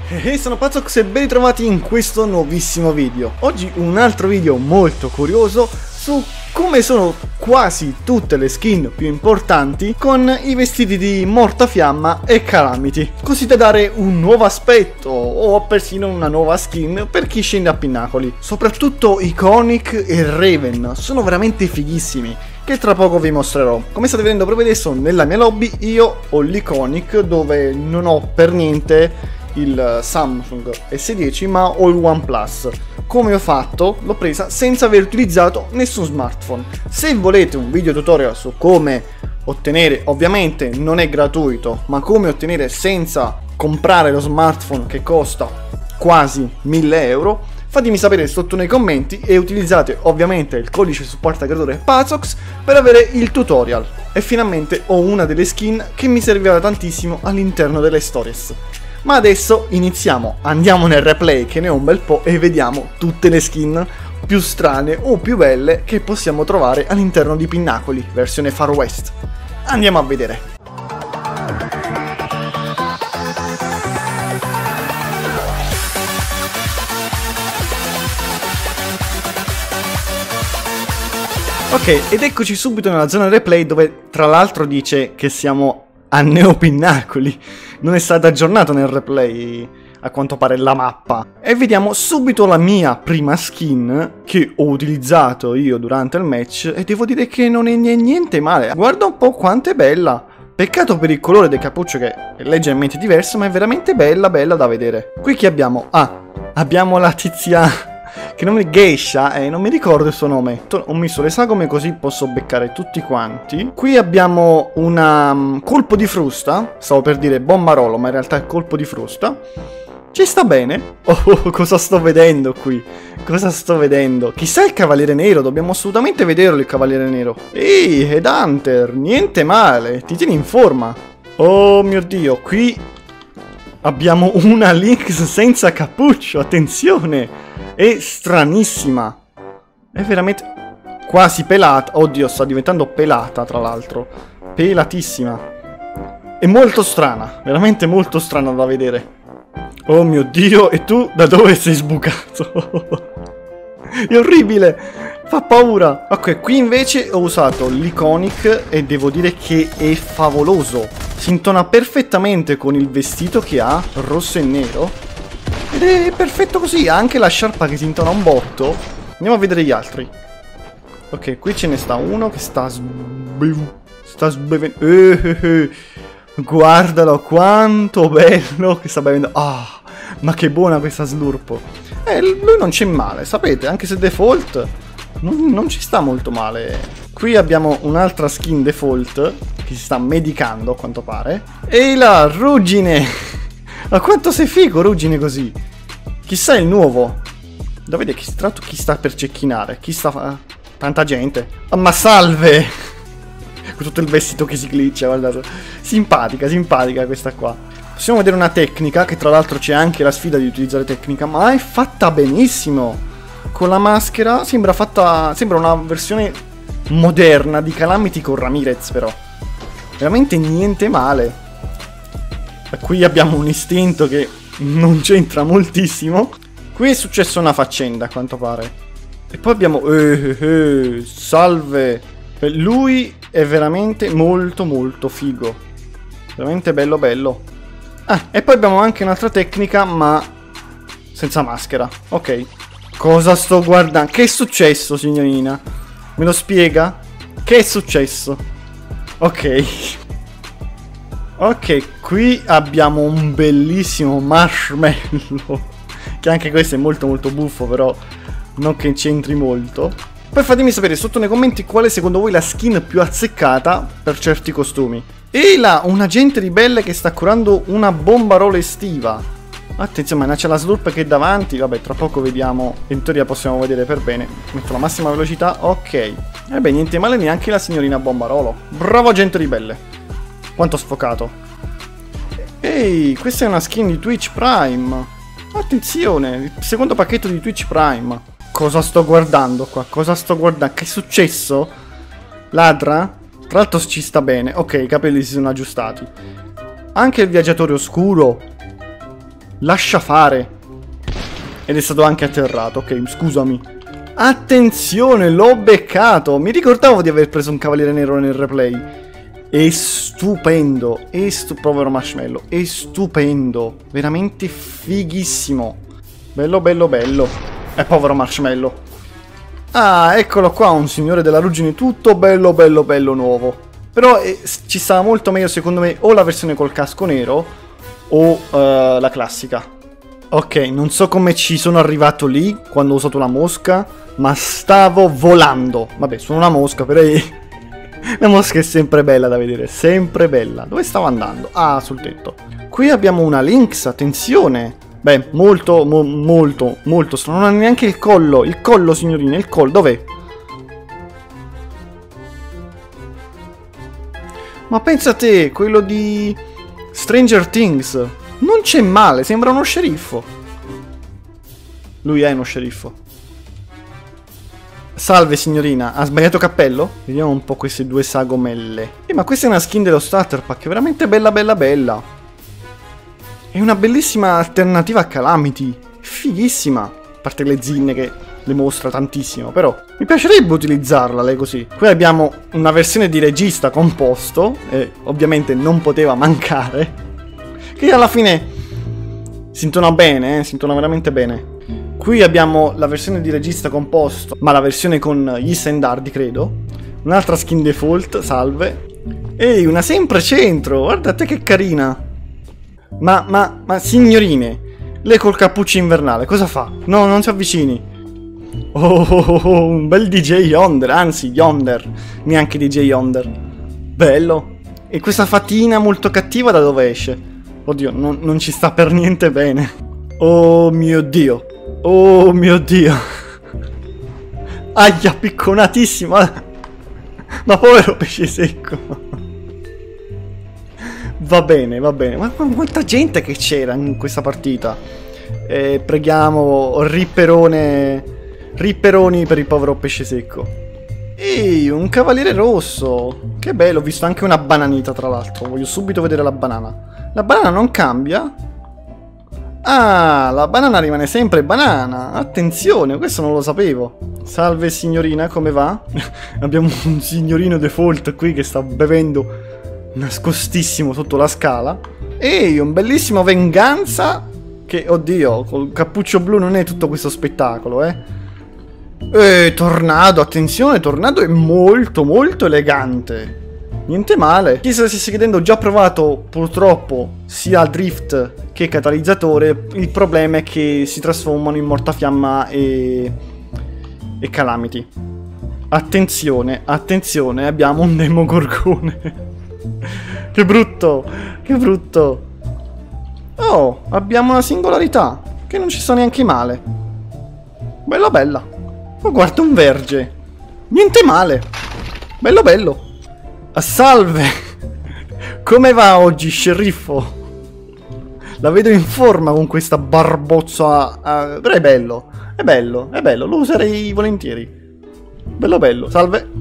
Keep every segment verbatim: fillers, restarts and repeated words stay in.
E sono Pazox e ben ritrovati in questo nuovissimo video. Oggi un altro video molto curioso su come sono quasi tutte le skin più importanti con i vestiti di Mortafiamma e Calamity, così da dare un nuovo aspetto o persino una nuova skin per chi scende a Pinnacoli. Soprattutto Iconic e Raven sono veramente fighissimi, che tra poco vi mostrerò. Come state vedendo proprio adesso nella mia lobby io ho l'Iconic, dove non ho per niente il Samsung S dieci ma ho il OnePlus. Come ho fatto? L'ho presa senza aver utilizzato nessun smartphone. Se volete un video tutorial su come ottenere, ovviamente non è gratuito, ma come ottenere senza comprare lo smartphone che costa quasi mille euro, fatemi sapere sotto nei commenti e utilizzate ovviamente il codice supporta creatore Pazox per avere il tutorial. E finalmente ho una delle skin che mi serviva tantissimo all'interno delle stories. Ma adesso iniziamo, andiamo nel replay che ne ho un bel po' e vediamo tutte le skin più strane o più belle che possiamo trovare all'interno di Pinnacoli, versione Far West. Andiamo a vedere. Ok, ed eccoci subito nella zona replay, dove tra l'altro dice che siamo a Neo Pinnacoli. Non è stata aggiornata nel replay a quanto pare la mappa. E vediamo subito la mia prima skin che ho utilizzato io durante il match e devo dire che non è niente male. Guarda un po' quanto è bella. Peccato per il colore del cappuccio che è leggermente diverso, ma è veramente bella bella da vedere. Qui chi abbiamo? Ah, abbiamo la tizia che nome è Geisha, e eh, non mi ricordo il suo nome. Ho messo le sagome così posso beccare tutti quanti. Qui abbiamo un um, colpo di frusta. Stavo per dire bombarolo, ma in realtà è colpo di frusta. Ci sta bene. Oh, cosa sto vedendo qui? Cosa sto vedendo? Chissà il Cavaliere Nero, dobbiamo assolutamente vederlo il Cavaliere Nero. Ehi, Headhunter, niente male, ti tieni in forma. Oh mio Dio, qui abbiamo una Lynx senza cappuccio, attenzione. È stranissima. È veramente quasi pelata. Oddio, sta diventando pelata tra l'altro. Pelatissima. È molto strana. Veramente molto strana da vedere. Oh mio Dio. E tu da dove sei sbucato? È orribile. Fa paura. Ok, qui invece ho usato l'Iconic e devo dire che è favoloso. Si intona perfettamente con il vestito che ha, rosso e nero. Ed è perfetto così, ha anche la sciarpa che si intona un botto. Andiamo a vedere gli altri. Ok, qui ce ne sta uno che sta sbe... sta sbevendo. Eh, eh, eh. Guardalo quanto bello che sta bevendo. Ah, ma che buona questa slurpo. Eh, lui non c'è male, sapete, anche se default non, non ci sta molto male. Qui abbiamo un'altra skin default che si sta medicando a quanto pare. E la ruggine. Ma quanto sei figo, ruggine, così. Chissà il nuovo. Dovete chi, tra l'altro chi sta per cecchinare. Chi sta... Uh, tanta gente. Oh, ma salve. Con tutto il vestito che si glitcha, guardate. Simpatica, simpatica questa qua. Possiamo vedere una tecnica, che tra l'altro c'è anche la sfida di utilizzare tecnica, ma è fatta benissimo. Con la maschera sembra fatta... sembra una versione moderna di Calamity con Ramirez, però. Veramente niente male. Qui abbiamo un istinto che non c'entra moltissimo. Qui è successa una faccenda a quanto pare. E poi abbiamo... Eh, eh, eh, salve. Lui è veramente molto molto figo. Veramente bello bello. Ah, e poi abbiamo anche un'altra tecnica, ma senza maschera. Ok. Cosa sto guardando? Che è successo, signorina? Me lo spiega? Che è successo? Ok. Ok, qui abbiamo un bellissimo marshmallow, che anche questo è molto molto buffo, però non che c'entri molto. Poi fatemi sapere sotto nei commenti qual è secondo voi la skin più azzeccata per certi costumi. E là, un agente ribelle che sta curando una bombarola estiva. Attenzione, ma c'è la slurp che è davanti. Vabbè, tra poco vediamo. In teoria possiamo vedere per bene. Metto la massima velocità, ok. E beh, niente male neanche la signorina bombarolo. Bravo agente ribelle. Quanto sfocato. Ehi, questa è una skin di Twitch Prime. Attenzione, il secondo pacchetto di Twitch Prime. Cosa sto guardando qua? Cosa sto guardando? Che è successo? Ladra? Tra l'altro ci sta bene. Ok, i capelli si sono aggiustati. Anche il viaggiatore oscuro. Lascia fare. Ed è stato anche atterrato. Ok, scusami. Attenzione, l'ho beccato. Mi ricordavo di aver preso un cavaliere nero nel replay. È stupendo. È stu povero marshmallow. È stupendo. Veramente fighissimo. Bello, bello, bello. E povero marshmallow. Ah, eccolo qua, un signore della ruggine tutto bello, bello, bello nuovo. Però eh, ci stava molto meglio secondo me o la versione col casco nero o uh, la classica. Ok, non so come ci sono arrivato lì quando ho usato la mosca, ma stavo volando. Vabbè, sono una mosca, però la mosca è sempre bella da vedere, sempre bella. Dove stavo andando? Ah, sul tetto. Qui abbiamo una Lynx, attenzione. Beh, molto, mo molto, molto strano. Non ha neanche il collo. Il collo, signorina, il collo. Dov'è? Ma pensa a te, quello di Stranger Things. Non c'è male, sembra uno sceriffo. Lui è uno sceriffo. Salve, signorina. Ha sbagliato cappello? Vediamo un po' queste due sagomelle. Eh, ma questa è una skin dello starter pack. È veramente bella, bella, bella. È una bellissima alternativa a Calamity. Fighissima. A parte le zinne che le mostra tantissimo. Però mi piacerebbe utilizzarla lei così. Qui abbiamo una versione di regista composto. E ovviamente non poteva mancare. Che alla fine si intona bene. Eh? Si intona veramente bene. Qui abbiamo la versione di regista composto. Ma la versione con gli stendardi credo. Un'altra skin default. Salve. Ehi, una sempre centro. Guardate che carina. Ma, ma, ma, signorine, lei col cappuccio invernale, cosa fa? No, non si avvicini. Oh, oh, oh, oh, un bel D J Yonder, anzi, Yonder, neanche D J Yonder. Bello. E questa fatina molto cattiva da dove esce? Oddio, non, non ci sta per niente bene. Oh mio Dio. Oh mio Dio. Aia, picconatissima. Ma povero pesce secco. Va bene, va bene. Ma quanta gente che c'era in questa partita. Eh, preghiamo Ripperone. Ripperoni per il povero pesce secco. Ehi, un cavaliere rosso. Che bello, ho visto anche una bananita tra l'altro. Voglio subito vedere la banana. La banana non cambia? Ah, la banana rimane sempre banana. Attenzione, questo non lo sapevo. Salve signorina, come va? Abbiamo un signorino default qui che sta bevendo nascostissimo sotto la scala. Ehi, un bellissimo Venganza. Che, oddio, col cappuccio blu non è tutto questo spettacolo, eh. E Tornado, attenzione, Tornado è molto, molto elegante. Niente male. Chi se lo stesse chiedendo, ho già provato purtroppo sia Drift che Catalizzatore. Il problema è che si trasformano in Mortafiamma e, e Calamity. Attenzione, attenzione, abbiamo un Demogorgone. Che brutto, che brutto. Oh, abbiamo una singolarità, che non ci sta neanche male. Bella bella. Oh, guarda un verge. Niente male. Bello bello. Ah, salve. Come va oggi, sceriffo? La vedo in forma con questa barbozza. Uh, però è bello, è bello, è bello, lo userei volentieri. Bello bello, salve.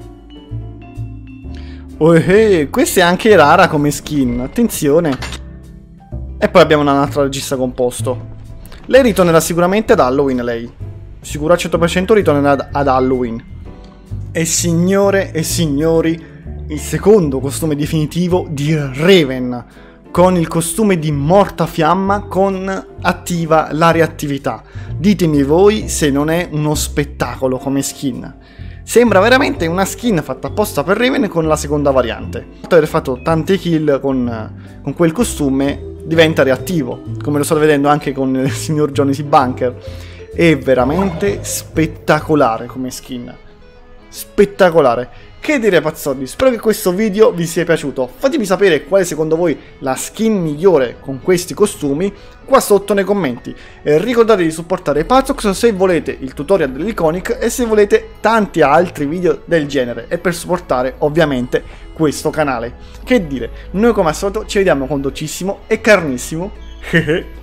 Oh, eh, questa è anche rara come skin, attenzione. E poi abbiamo un'altra regista composto. Lei ritornerà sicuramente ad Halloween, lei. Sicuro al cento per cento ritornerà ad, ad Halloween. E signore e signori, il secondo costume definitivo di Raven. Con il costume di Mortafiamma con attiva la reattività. Ditemi voi se non è uno spettacolo come skin. Sembra veramente una skin fatta apposta per Raven con la seconda variante. Dopo aver fatto tante kill con, con quel costume diventa reattivo, come lo sto vedendo anche con il signor Johnny C. Bunker. È veramente spettacolare come skin. Spettacolare. Che dire pazzolli, spero che questo video vi sia piaciuto. Fatemi sapere qual è secondo voi la skin migliore con questi costumi qua sotto nei commenti. E ricordate di supportare Pazzox se volete il tutorial dell'Iconic e se volete tanti altri video del genere. E per supportare ovviamente questo canale. Che dire, noi come al solito ci vediamo con dolcissimo e carnissimo